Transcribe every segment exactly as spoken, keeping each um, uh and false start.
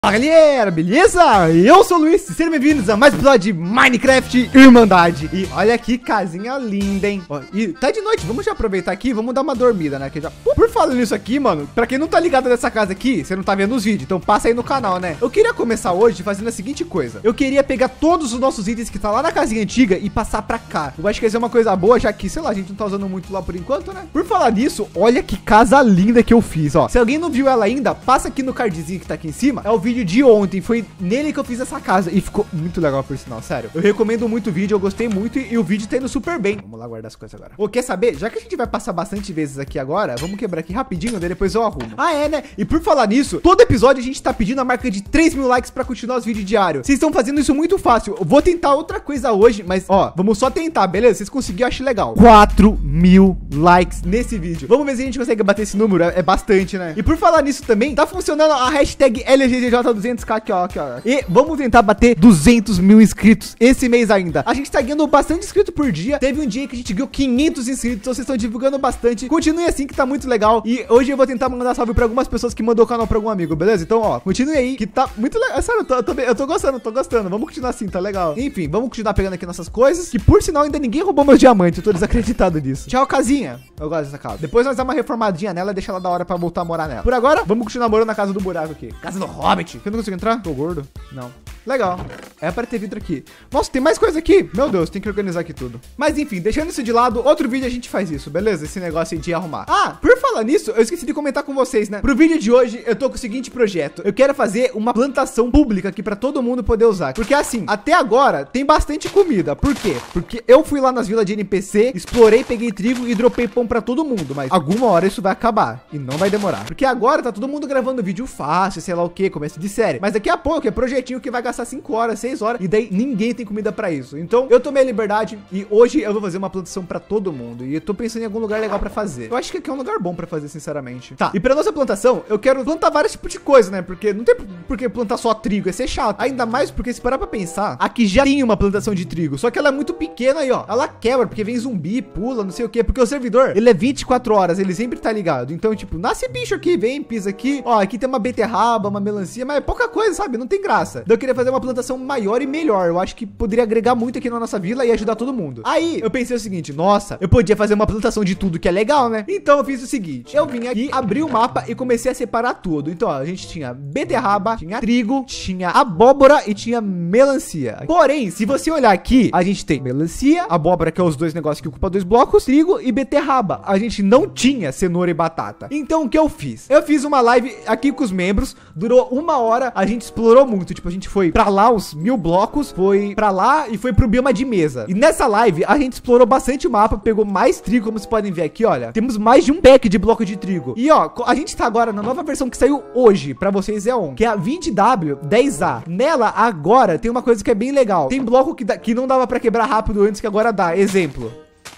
Fala galera, beleza? Eu sou o Luiz, sejam bem-vindos a mais um episódio de Minecraft Irmandade. E olha que casinha linda, hein? Ó, e tá de noite, vamos já aproveitar aqui, vamos dar uma dormida, né? Que já... Por falar nisso aqui, mano, pra quem não tá ligado nessa casa aqui, você não tá vendo os vídeos, então passa aí no canal, né? Eu queria começar hoje fazendo a seguinte coisa. Eu queria pegar todos os nossos itens que tá lá na casinha antiga e passar pra cá. Eu acho que ia ser uma coisa boa, já que, sei lá, a gente não tá usando muito lá por enquanto, né? Por falar nisso, olha que casa linda que eu fiz, ó. Se alguém não viu ela ainda, passa aqui no cardzinho que tá aqui em cima. É o vídeo de ontem, foi nele que eu fiz essa casa e ficou muito legal, por sinal, sério. Eu recomendo muito o vídeo, eu gostei muito e, e o vídeo tá indo super bem. Vamos lá guardar as coisas agora. Ô, quer saber? Já que a gente vai passar bastante vezes aqui agora, vamos quebrar aqui rapidinho, daí depois eu arrumo. Ah, é, né? E por falar nisso, todo episódio a gente tá pedindo a marca de três mil likes pra continuar os vídeos diários. Vocês estão fazendo isso muito fácil. Eu vou tentar outra coisa hoje, mas, ó, vamos só tentar, beleza? Vocês conseguiram, eu acho legal. quatro mil likes nesse vídeo. Vamos ver se a gente consegue bater esse número. É, é bastante, né? E por falar nisso também, tá funcionando a hashtag L G G J duzentos K aqui, ó, aqui, ó. E vamos tentar bater duzentos mil inscritos esse mês ainda. A gente tá ganhando bastante inscrito por dia. Teve um dia que a gente ganhou quinhentos inscritos, então vocês estão divulgando bastante. Continue assim que tá muito legal. E hoje eu vou tentar mandar salve pra algumas pessoas que mandou o canal pra algum amigo, beleza? Então, ó, continue aí que tá muito legal. É sério, eu tô, eu, tô, eu tô gostando, tô gostando. Vamos continuar assim, tá legal. Enfim, vamos continuar pegando aqui nossas coisas, que por sinal ainda ninguém roubou meus diamantes. Eu tô desacreditado disso. Tchau, casinha. Eu gosto dessa casa. Depois nós damos uma reformadinha nela e deixa ela da hora pra voltar a morar nela. Por agora, vamos continuar morando na casa do buraco aqui. Casa do Hobbit. Eu não consigo entrar? Tô gordo? Não. Legal. É para ter vidro aqui. Nossa, tem mais coisa aqui. Meu Deus, tem que organizar aqui tudo. Mas enfim, deixando isso de lado, outro vídeo a gente faz isso, beleza? Esse negócio aí de arrumar. Ah, por falar nisso, eu esqueci de comentar com vocês, né? Pro vídeo de hoje, eu tô com o seguinte projeto. Eu quero fazer uma plantação pública aqui pra todo mundo poder usar. Porque assim, até agora, tem bastante comida. Por quê? Porque eu fui lá nas vilas de N P C, explorei, peguei trigo e dropei pão pra todo mundo. Mas alguma hora isso vai acabar. E não vai demorar. Porque agora tá todo mundo gravando vídeo fácil, sei lá o que, começo de série. Mas daqui a pouco é projetinho que vai gastar cinco horas, seis horas. E daí ninguém tem comida pra isso. Então eu tomei a liberdade e hoje eu vou fazer uma plantação pra todo mundo. E eu tô pensando em algum lugar legal pra fazer. Eu acho que aqui é um lugar bom pra fazer, sinceramente. Tá, e pra nossa plantação, eu quero plantar vários tipos de coisa, né? Porque não tem por que plantar só trigo, ia ser chato. Ainda mais porque se parar pra pensar, aqui já tem uma plantação de trigo. Só que ela é muito pequena aí, ó. Ela quebra, porque vem zumbi, pula, não sei o que. Porque o servidor, ele é vinte e quatro horas, ele sempre tá ligado. Então, tipo, nasce bicho aqui, vem, pisa aqui. Ó, aqui tem uma beterraba, uma melancia, mas é pouca coisa, sabe? Não tem graça. Então eu queria fazer uma plantação maior e melhor. Eu acho que poderia agregar muito aqui na nossa vila e ajudar todo mundo. Aí eu pensei o seguinte, nossa, eu podia fazer uma plantação de tudo que é legal, né? Então eu fiz o seguinte, eu vim aqui, abri o mapa e comecei a separar tudo. Então, ó, a gente tinha beterraba, tinha trigo, tinha abóbora e tinha melancia. Porém, se você olhar aqui, a gente tem melancia, abóbora, que é os dois negócios que ocupam dois blocos, trigo e beterraba. A gente não tinha cenoura e batata. Então o que eu fiz? Eu fiz uma live aqui com os membros, durou uma hora, a gente explorou muito, tipo, a gente foi pra lá uns mil blocos, foi pra lá e foi pro bioma de mesa. E nessa live a gente explorou bastante o mapa, pegou mais trigo, como vocês podem ver aqui, olha. Temos mais de um pack de bloco de trigo. E ó, a gente tá agora na nova versão que saiu hoje, pra vocês é on, que é a vinte W dez A. Nela agora tem uma coisa que é bem legal. Tem bloco que, dá, que não dava pra quebrar rápido antes, que agora dá. Exemplo.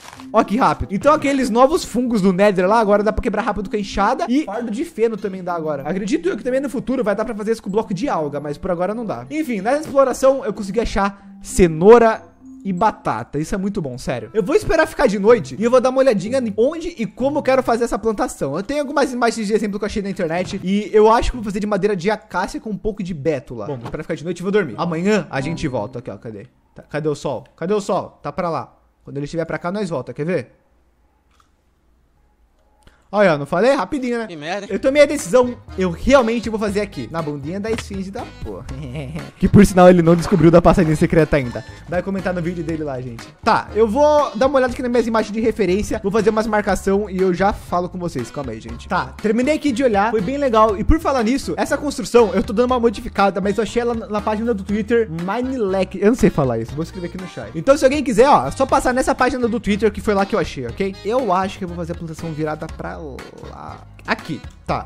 Ó que rápido. Então aqueles novos fungos do Nether lá, agora dá pra quebrar rápido com a enxada. E fardo de feno também dá agora. Acredito eu que também no futuro vai dar pra fazer isso com bloco de alga, mas por agora não dá. Enfim, nessa exploração eu consegui achar cenoura e batata. Isso é muito bom, sério. Eu vou esperar ficar de noite e eu vou dar uma olhadinha em onde e como eu quero fazer essa plantação. Eu tenho algumas imagens de exemplo que eu achei na internet e eu acho que vou fazer de madeira de acácia com um pouco de bétula. Bom, para ficar de noite eu vou dormir. Amanhã a gente volta. Aqui, ó, cadê? Tá, cadê o sol? Cadê o sol? Tá pra lá. Quando ele estiver pra cá, nós volta. Quer ver? Olha, não falei? Rapidinho, né? Que merda. Eu tomei a decisão, eu realmente vou fazer aqui, na bundinha da esfinge da porra. Que por sinal ele não descobriu da passadinha secreta ainda. Vai comentar no vídeo dele lá, gente. Tá, eu vou dar uma olhada aqui nas minhas imagens de referência, vou fazer umas marcação e eu já falo com vocês. Calma aí, gente. Tá, terminei aqui de olhar, foi bem legal. E por falar nisso, essa construção, eu tô dando uma modificada, mas eu achei ela na, na página do Twitter, Minelec. Eu não sei falar isso, vou escrever aqui no chat. Então se alguém quiser, ó, é só passar nessa página do Twitter que foi lá que eu achei, ok? Eu acho que eu vou fazer a plantação virada pra lá. Aqui, tá.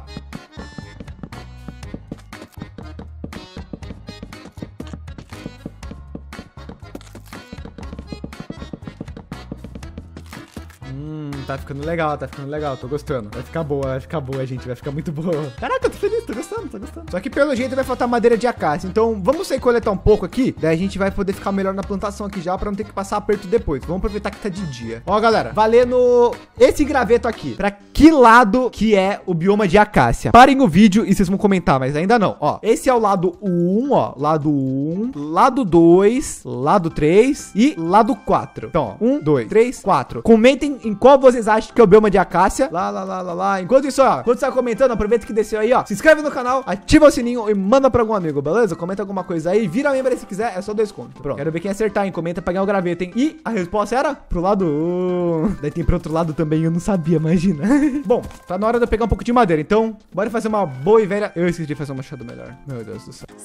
Hum, tá ficando legal, tá ficando legal. Tô gostando. Vai ficar boa, vai ficar boa, gente. Vai ficar muito boa. Caraca, eu tô feliz, tô gostando, tô gostando. Só que pelo jeito vai faltar madeira de acácia. Então vamos sair coletar um pouco aqui. Daí a gente vai poder ficar melhor na plantação aqui já, pra não ter que passar aperto depois. Vamos aproveitar que tá de dia. Ó, galera, valendo esse graveto aqui. Pra que lado que é o bioma de acácia? Parem o vídeo e vocês vão comentar, mas ainda não. Ó, esse é o lado um, ó. Lado um, lado dois, lado três e lado quatro. Então, ó, um, dois, três, quatro. Comentem em qual vocês acham que é o bioma de acácia. Lá, lá, lá, lá, lá. Enquanto isso, ó, quando você tá comentando, aproveita que desceu aí, ó. Se inscreve no canal, ativa o sininho e manda pra algum amigo, beleza? Comenta alguma coisa aí, vira membro aí se quiser, é só dois contos. Pronto, quero ver quem acertar, hein? Comenta pra ganhar o graveto, hein? E a resposta era pro lado um. Daí tem pro outro lado também, eu não sabia, imagina. Bom, tá na hora de eu pegar um pouco de madeira, então bora fazer uma boa e velha... Eu esqueci de fazer um machado melhor. Meu Deus do céu.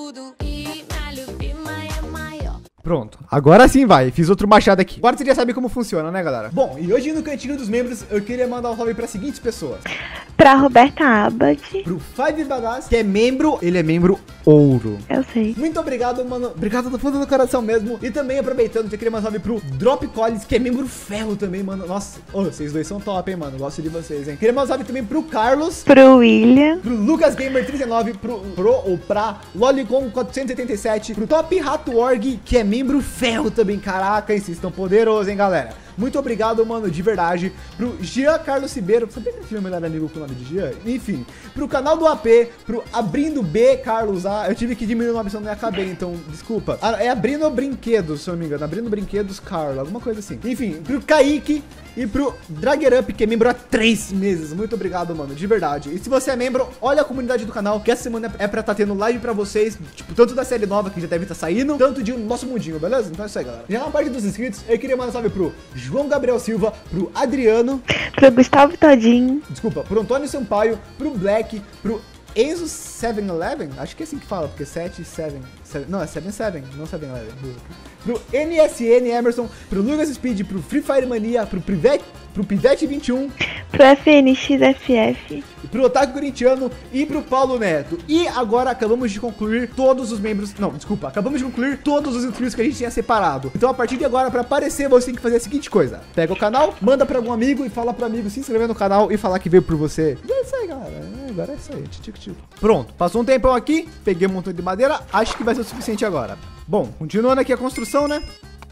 Pronto, agora sim vai, fiz outro machado aqui. Agora você já sabe como funciona, né, galera? Bom, e hoje no Cantinho dos Membros, eu queria mandar um salve para as seguintes pessoas. Pra Roberta Abad. Pro Five Badass, que é membro, ele é membro ouro. Eu sei. Muito obrigado, mano, obrigado do fundo do coração mesmo. E também, aproveitando, eu queria mandar um salve pro Drop Collins, que é membro ferro também, mano. Nossa, oh, vocês dois são top, hein, mano, gosto de vocês, hein. Queria mandar um salve também pro Carlos. Pro William. Pro Lucas Gamer trinta e nove, pro, pro ou pra Lolicon quatrocentos e oitenta e sete, pro Top Rato Org, que é membro ferro também. Caraca, hein, vocês estão poderosos, hein, galera. Muito obrigado, mano, de verdade. Pro Jean Carlos Ribeiro, sabia que eu tinha meu melhor amigo com o nome de Jean? Enfim, pro canal do A P, pro Abrindo B, Carlos A. Eu tive que diminuir o nome, senão não ia caber, então, desculpa. Ah, é Abrindo Brinquedos, se eu não me engano. Abrindo Brinquedos, Carlos, alguma coisa assim. Enfim, pro Kaique e pro Dragger Up, que é membro há três meses. Muito obrigado, mano, de verdade. E se você é membro, olha a comunidade do canal, que essa semana é pra tá tendo live pra vocês, tipo, tanto da série nova, que já deve estar saindo, tanto de Nosso Mundinho, beleza? Então é isso aí, galera. Já na parte dos inscritos, eu queria mandar um salve pro João Gabriel Silva, pro Adriano, pro Gustavo Todinho, desculpa, pro Antônio Sampaio, pro Black, pro Enzo sete eleven, acho que é assim que fala, porque sete, sete, não, é sete sete, não sete eleven. Pro N S N Emerson, pro Lucas Speed, pro Free Fire Mania, pro Pivete, pro Pivete vinte e um, pro F N X F F, pro Otaku Corintiano e pro Paulo Neto. E agora acabamos de concluir todos os membros, não, desculpa, acabamos de concluir todos os inscritos que a gente tinha separado. Então a partir de agora, pra aparecer, você tem que fazer a seguinte coisa: pega o canal, manda pra algum amigo e fala pro amigo se inscrever no canal e falar que veio por você. E é isso aí, galera. É, agora é isso aí. Tchico, tchico. Pronto, passou um tempão aqui, peguei um montão de madeira, acho que vai ser o suficiente agora. Bom, continuando aqui a construção, né?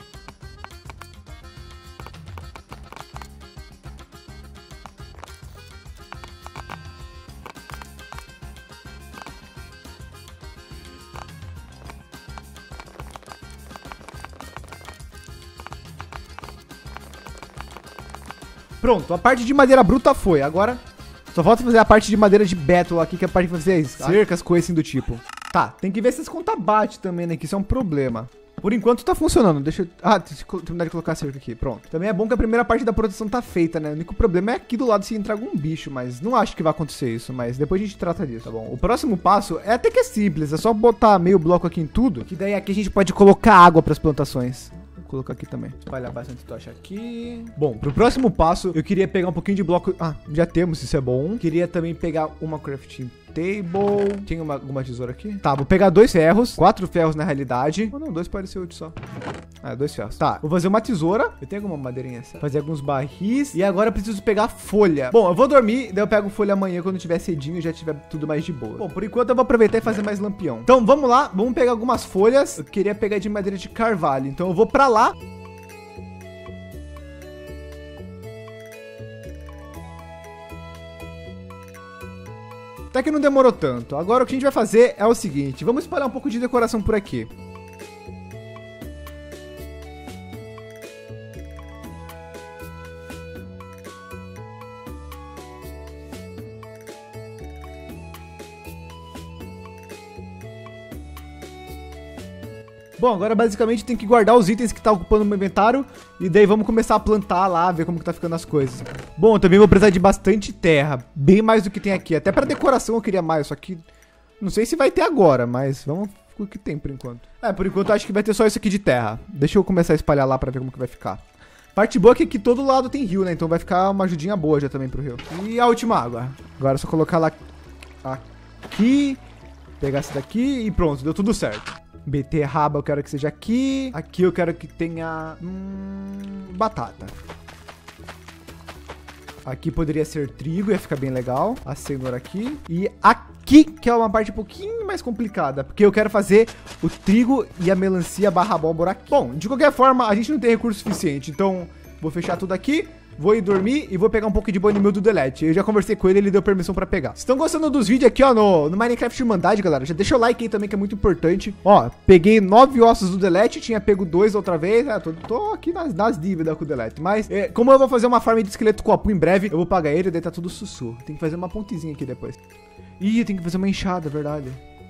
Pronto, a parte de madeira bruta foi. Agora só falta fazer a parte de madeira de Battle aqui, que é a parte de fazer cercas, coisas assim do tipo. Tá, tem que ver se as contas batem também, né? Que isso é um problema. Por enquanto tá funcionando. Deixa eu... Ah, deixa eu terminar de colocar a cerca aqui. Pronto. Também é bom que a primeira parte da proteção tá feita, né? O único problema é aqui do lado se entrar algum bicho, mas não acho que vai acontecer isso. Mas depois a gente trata disso, tá bom? O próximo passo é até que é simples. É só botar meio bloco aqui em tudo, que daí aqui a gente pode colocar água pras plantações. Vou colocar aqui também. Espalhar bastante tocha aqui. Bom, pro próximo passo, eu queria pegar um pouquinho de bloco... Ah, já temos, isso é bom. Queria também pegar uma crafting table. Tem uma, alguma tesoura aqui? Tá, vou pegar dois ferros. Quatro ferros na realidade. Oh, não, dois pode ser útil só. Ah, dois ferros. Tá, vou fazer uma tesoura. Eu tenho alguma madeirinha essa? Fazer alguns barris. E agora eu preciso pegar folha. Bom, eu vou dormir, daí eu pego folha amanhã quando tiver cedinho e já tiver tudo mais de boa. Bom, por enquanto eu vou aproveitar e fazer mais lampião. Então, vamos lá. Vamos pegar algumas folhas. Eu queria pegar de madeira de carvalho. Então, eu vou pra lá. Até que não demorou tanto. Agora o que a gente vai fazer é o seguinte. Vamos espalhar um pouco de decoração por aqui. Bom, agora basicamente tem que guardar os itens que tá ocupando o meu inventário. E daí vamos começar a plantar lá, ver como que tá ficando as coisas. Bom, eu também vou precisar de bastante terra. Bem mais do que tem aqui. Até pra decoração eu queria mais, só que... Não sei se vai ter agora, mas vamos com o que tem por enquanto. É, por enquanto eu acho que vai ter só isso aqui de terra. Deixa eu começar a espalhar lá pra ver como que vai ficar. Parte boa é que aqui todo lado tem rio, né? Então vai ficar uma ajudinha boa já também pro rio. E a última água. Agora é só colocar lá aqui. Pegar essa daqui e pronto, deu tudo certo. Beterraba eu quero que seja aqui. Aqui eu quero que tenha hum, batata. Aqui poderia ser trigo, ia ficar bem legal. A cenoura aqui. E aqui, que é uma parte um pouquinho mais complicada, porque eu quero fazer o trigo e a melancia barra abóbora aqui. Bom, de qualquer forma, a gente não tem recurso suficiente, então vou fechar tudo aqui. Vou ir dormir e vou pegar um pouco de bone meal do Delete. Eu já conversei com ele, ele deu permissão pra pegar. Se estão gostando dos vídeos aqui, ó, no, no Minecraft Irmandade, galera, já deixa o like aí também, que é muito importante. Ó, peguei nove ossos do Delete, tinha pego dois outra vez. É, tô, tô aqui nas, nas dívidas com o Delete. Mas, é, como eu vou fazer uma farm de esqueleto com Apu em breve, eu vou pagar ele e daí tá tudo sussurro. Tem que fazer uma pontezinha aqui depois. Ih, tem que fazer uma enxada, é verdade.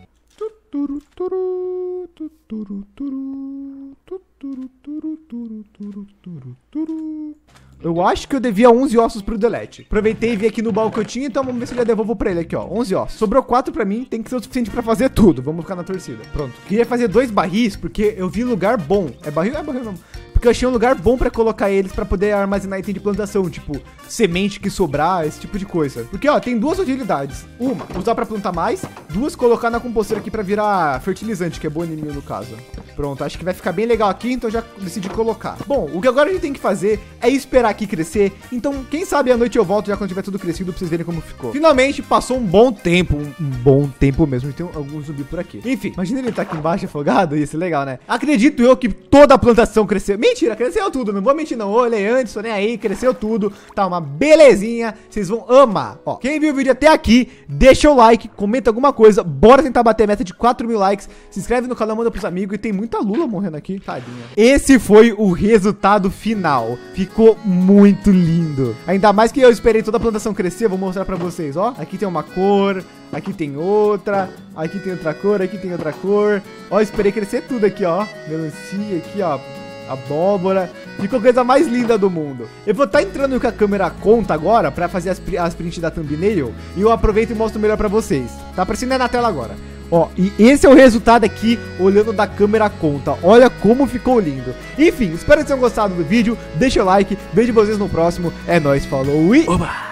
Eu acho que eu devia onze ossos pro Delete. Aproveitei e vi aqui no baú que eu tinha, então vamos ver se eu já devolvo pra ele aqui, ó. onze ossos. Sobrou quatro pra mim, tem que ser o suficiente pra fazer tudo. Vamos ficar na torcida. Pronto. Queria fazer dois barris, porque eu vi lugar bom. É barril? É barril não. Porque eu achei um lugar bom pra colocar eles pra poder armazenar item de plantação, tipo, semente que sobrar, esse tipo de coisa. Porque, ó, tem duas utilidades. Uma, usar pra plantar mais. Duas, colocar na composteira aqui pra virar fertilizante, que é bone meal no caso. Pronto, acho que vai ficar bem legal aqui, então já decidi colocar. Bom, o que agora a gente tem que fazer é esperar aqui crescer. Então, quem sabe à noite eu volto já quando tiver tudo crescido pra vocês verem como ficou. Finalmente, passou um bom tempo, um, um bom tempo mesmo. Tem algum zumbi por aqui. Enfim, imagina ele tá aqui embaixo afogado, ia ser legal, né? Acredito eu que toda a plantação cresceu. Mentira, cresceu tudo, não vou mentir não. Olhei antes, tô nem aí, cresceu tudo. Tá uma belezinha, vocês vão amar. Ó, quem viu o vídeo até aqui, deixa o like, comenta alguma coisa. Bora tentar bater a meta de quatro mil likes. Se inscreve no canal, manda pros amigos. E tem muita lula morrendo aqui, tadinha. Esse foi o resultado final. Ficou muito lindo. Ainda mais que eu esperei toda a plantação crescer. Vou mostrar pra vocês, ó. Aqui tem uma cor, aqui tem outra, aqui tem outra cor, aqui tem outra cor. Ó, esperei crescer tudo aqui, ó. Melancia aqui, ó. Abóbora. Ficou a coisa mais linda do mundo. Eu vou estar tá entrando com a câmera conta agora pra fazer as, as prints da thumbnail. E eu aproveito e mostro melhor pra vocês. Tá aparecendo na tela agora. Ó, e esse é o resultado aqui, olhando da câmera conta. Olha como ficou lindo. Enfim, espero que tenham gostado do vídeo. Deixa o like, vejo vocês no próximo. É nóis, falou e... Oba!